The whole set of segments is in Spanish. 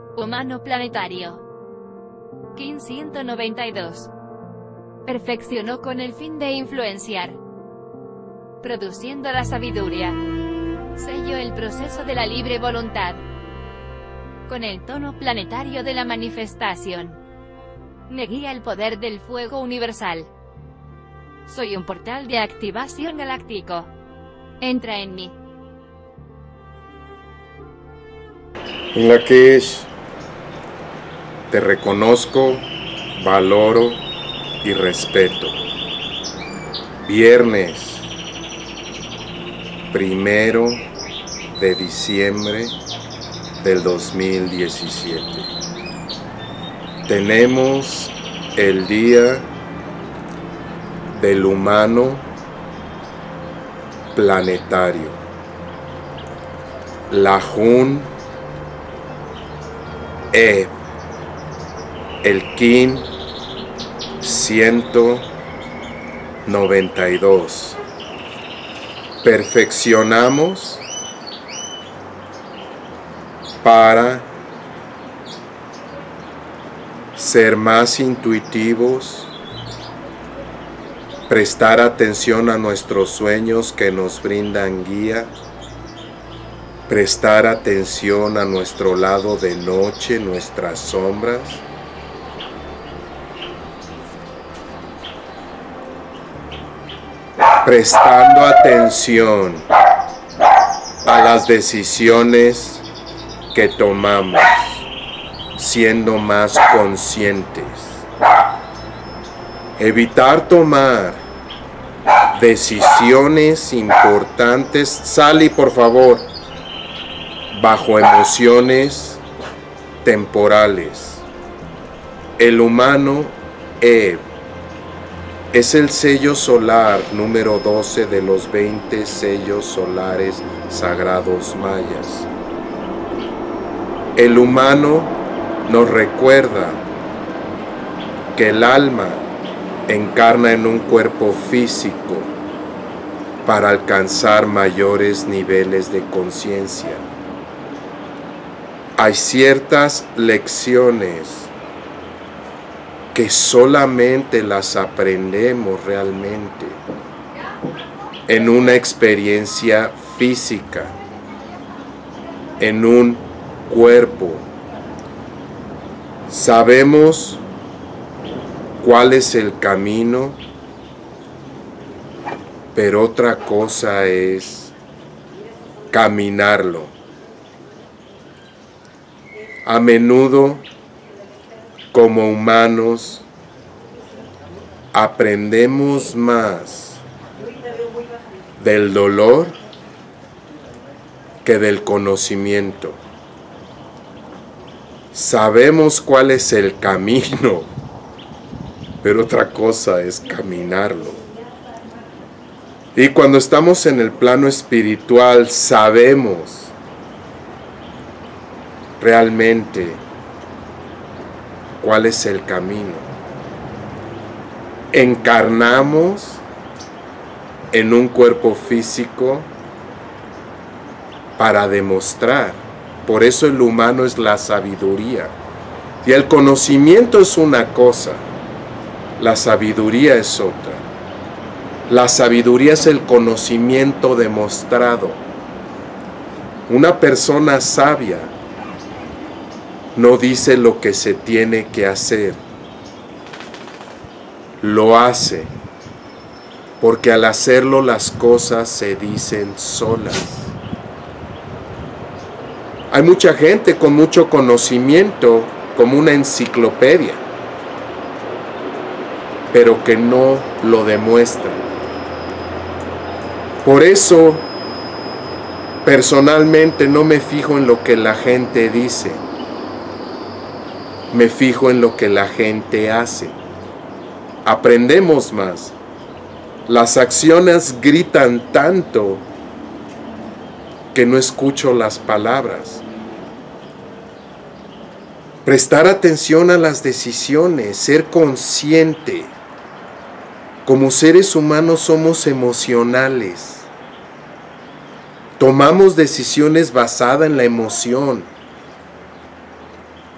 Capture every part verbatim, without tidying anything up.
Humano planetario. Kin ciento noventa y dos. Perfeccionó con el fin de influenciar, produciendo la sabiduría. Sello el proceso de la libre voluntad, con el tono planetario de la manifestación. Me guía el poder del fuego universal. Soy un portal de activación galáctico. Entra en mí. En la que es, te reconozco, valoro y respeto. Viernes primero de diciembre del dos mil diecisiete. Tenemos el día del humano planetario. La Jun E, el Kin ciento noventa y dos. Perfeccionamos para ser más intuitivos, prestar atención a nuestros sueños que nos brindan guía, prestar atención a nuestro lado de noche, nuestras sombras, prestando atención a las decisiones que tomamos, siendo más conscientes. Evitar tomar decisiones importantes. Sally, por favor, bajo emociones temporales. El humano E es el sello solar número doce de los veinte sellos solares sagrados mayas. El humano nos recuerda que el alma encarna en un cuerpo físico para alcanzar mayores niveles de conciencia. Hay ciertas lecciones que solamente las aprendemos realmente en una experiencia física, en un cuerpo. Sabemos cuál es el camino, pero otra cosa es caminarlo. A menudo, como humanos, aprendemos más del dolor que del conocimiento. Sabemos cuál es el camino, pero otra cosa es caminarlo. Y cuando estamos en el plano espiritual, sabemos realmente cuál es el camino. Encarnamos en un cuerpo físico para demostrar. Por eso el humano es la sabiduría. Y el conocimiento es una cosa, la sabiduría es otra. La sabiduría es el conocimiento demostrado. Una persona sabia no dice lo que se tiene que hacer, lo hace, porque al hacerlo las cosas se dicen solas. Hay mucha gente con mucho conocimiento, como una enciclopedia, pero que no lo demuestra. Por eso, personalmente no me fijo en lo que la gente dice, me fijo en lo que la gente hace. Aprendemos más. Las acciones gritan tanto que no escucho las palabras. Prestar atención a las decisiones, ser consciente. Como seres humanos somos emocionales. Tomamos decisiones basadas en la emoción.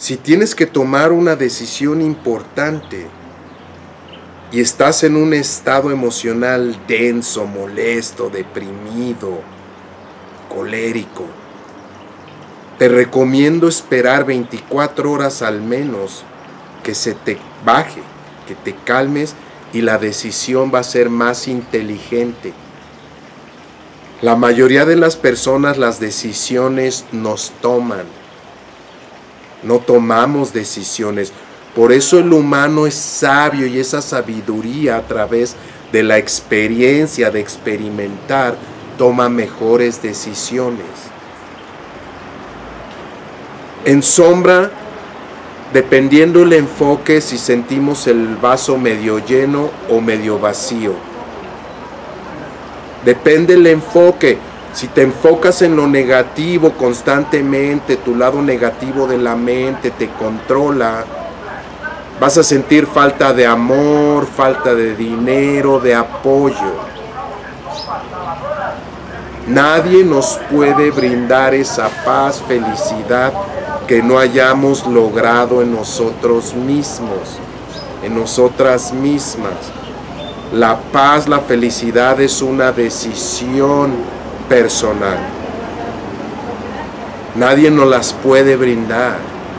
Si tienes que tomar una decisión importante y estás en un estado emocional denso, molesto, deprimido, colérico, te recomiendo esperar veinticuatro horas al menos que se te baje, que te calmes y la decisión va a ser más inteligente. La mayoría de las personas las decisiones nos toman, no tomamos decisiones. Por eso el humano es sabio y esa sabiduría a través de la experiencia, de experimentar, toma mejores decisiones. En sombra, dependiendo el enfoque, si sentimos el vaso medio lleno o medio vacío. Depende el enfoque. Si te enfocas en lo negativo constantemente, tu lado negativo de la mente te controla, vas a sentir falta de amor, falta de dinero, de apoyo. Nadie nos puede brindar esa paz, felicidad que no hayamos logrado en nosotros mismos, en nosotras mismas. La paz, la felicidad es una decisión personal. Nadie nos las puede brindar.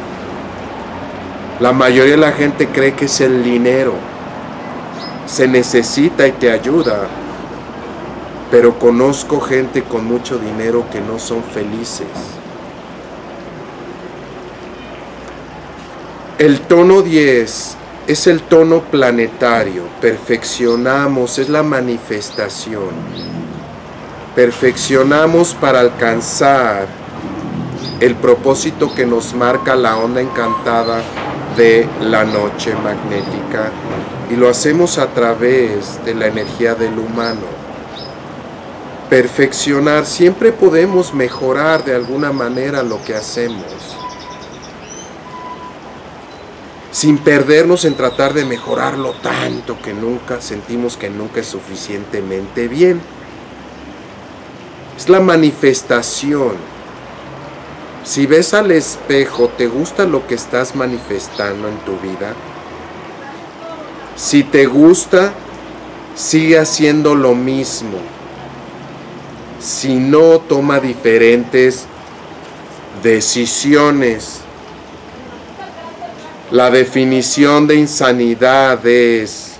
La mayoría de la gente cree que es el dinero. Se necesita y te ayuda. Pero conozco gente con mucho dinero que no son felices. El tono diez es el tono planetario. Perfeccionamos, es la manifestación. Perfeccionamos para alcanzar el propósito que nos marca la onda encantada de la noche magnética. Y lo hacemos a través de la energía del humano. Perfeccionar, siempre podemos mejorar de alguna manera lo que hacemos, sin perdernos en tratar de mejorarlo tanto que nunca sentimos que nunca es suficientemente bien. Es la manifestación. Si ves al espejo, ¿te gusta lo que estás manifestando en tu vida? Si te gusta, sigue haciendo lo mismo. Si no, toma diferentes decisiones. La definición de insanidad es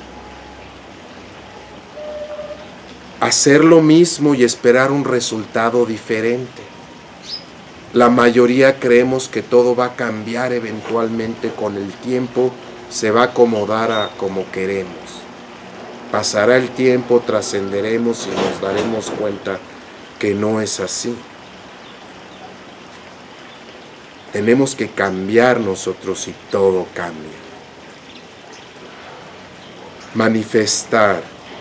hacer lo mismo y esperar un resultado diferente. La mayoría creemos que todo va a cambiar eventualmente con el tiempo, se va a acomodar a como queremos. Pasará el tiempo, trascenderemos y nos daremos cuenta que no es así. Tenemos que cambiar nosotros y todo cambia. Manifestar.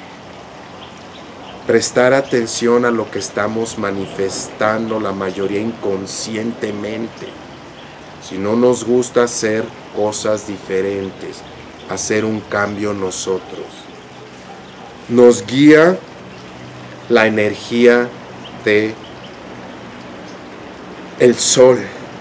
Prestar atención a lo que estamos manifestando, la mayoría inconscientemente. Si no nos gusta hacer cosas diferentes, hacer un cambio nosotros. Nos guía la energía de el sol.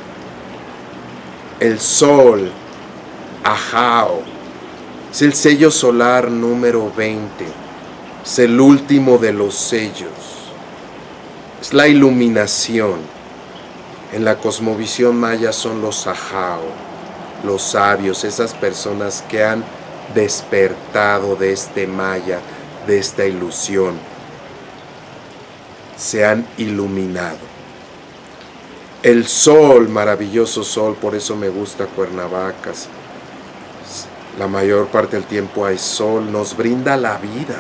El sol, Ajao, es el sello solar número veinte, es el último de los sellos, es la iluminación. En la cosmovisión maya son los Ajao, los sabios, esas personas que han despertado de este maya, de esta ilusión, se han iluminado. El sol, maravilloso sol, por eso me gusta Cuernavaca. La mayor parte del tiempo hay sol, nos brinda la vida.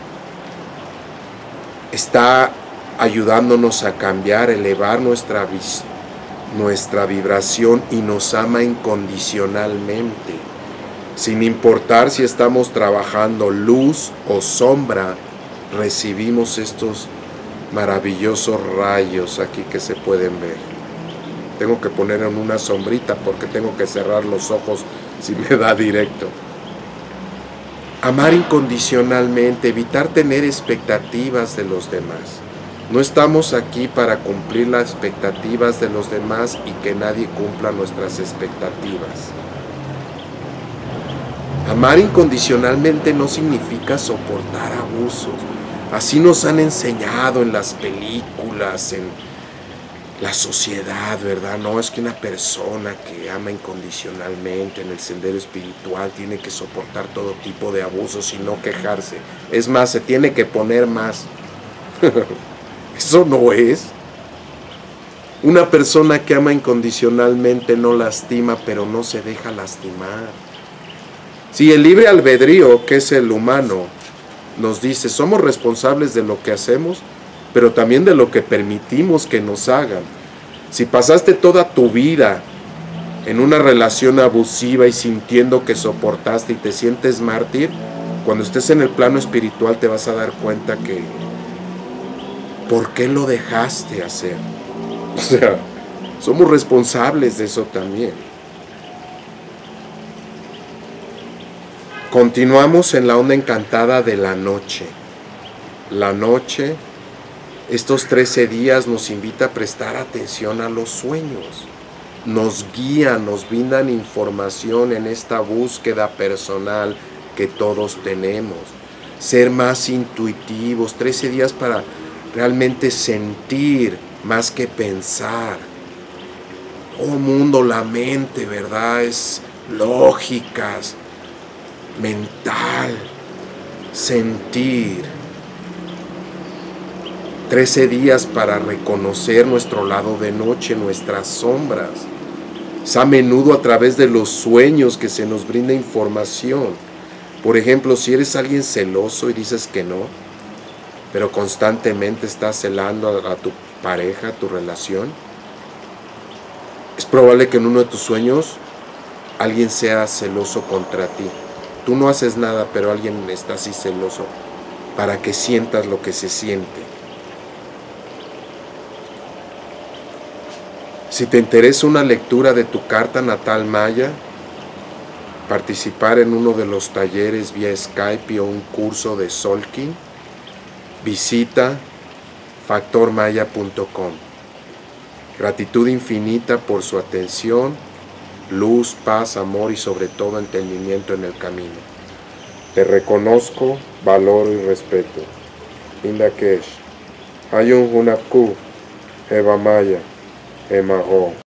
Está ayudándonos a cambiar, elevar nuestra, nuestra vibración y nos ama incondicionalmente. Sin importar si estamos trabajando luz o sombra, recibimos estos maravillosos rayos aquí que se pueden ver. Tengo que poner en una sombrita porque tengo que cerrar los ojos si me da directo. Amar incondicionalmente, evitar tener expectativas de los demás. No estamos aquí para cumplir las expectativas de los demás y que nadie cumpla nuestras expectativas. Amar incondicionalmente no significa soportar abusos. Así nos han enseñado en las películas, en la sociedad, ¿verdad? No, es que una persona que ama incondicionalmente en el sendero espiritual tiene que soportar todo tipo de abusos y no quejarse. Es más, se tiene que poner más. Eso no es. Una persona que ama incondicionalmente no lastima, pero no se deja lastimar. Si el libre albedrío, que es el humano, nos dice, somos responsables de lo que hacemos, pero también de lo que permitimos que nos hagan. Si pasaste toda tu vida en una relación abusiva y sintiendo que soportaste y te sientes mártir, cuando estés en el plano espiritual te vas a dar cuenta que ¿por qué lo dejaste hacer? O sea, somos responsables de eso también. Continuamos en la onda encantada de la noche. La noche, estos trece días nos invita a prestar atención a los sueños. Nos guían, nos brindan información en esta búsqueda personal que todos tenemos. Ser más intuitivos, trece días para realmente sentir más que pensar. Todo mundo, la mente, ¿verdad? Es lógicas, mental, sentir. Trece días para reconocer nuestro lado de noche, nuestras sombras. Es a menudo a través de los sueños que se nos brinda información. Por ejemplo, si eres alguien celoso y dices que no, pero constantemente estás celando a, a tu pareja, a tu relación, es probable que en uno de tus sueños alguien sea celoso contra ti. Tú no haces nada, pero alguien está así celoso para que sientas lo que se siente. Si te interesa una lectura de tu carta natal maya, participar en uno de los talleres vía Skype o un curso de Solking, visita factor maya punto com. Gratitud infinita por su atención, luz, paz, amor y sobre todo entendimiento en el camino. Te reconozco, valoro y respeto. Indakesh, Ayun Hunapku, Eva Maya, Emaho.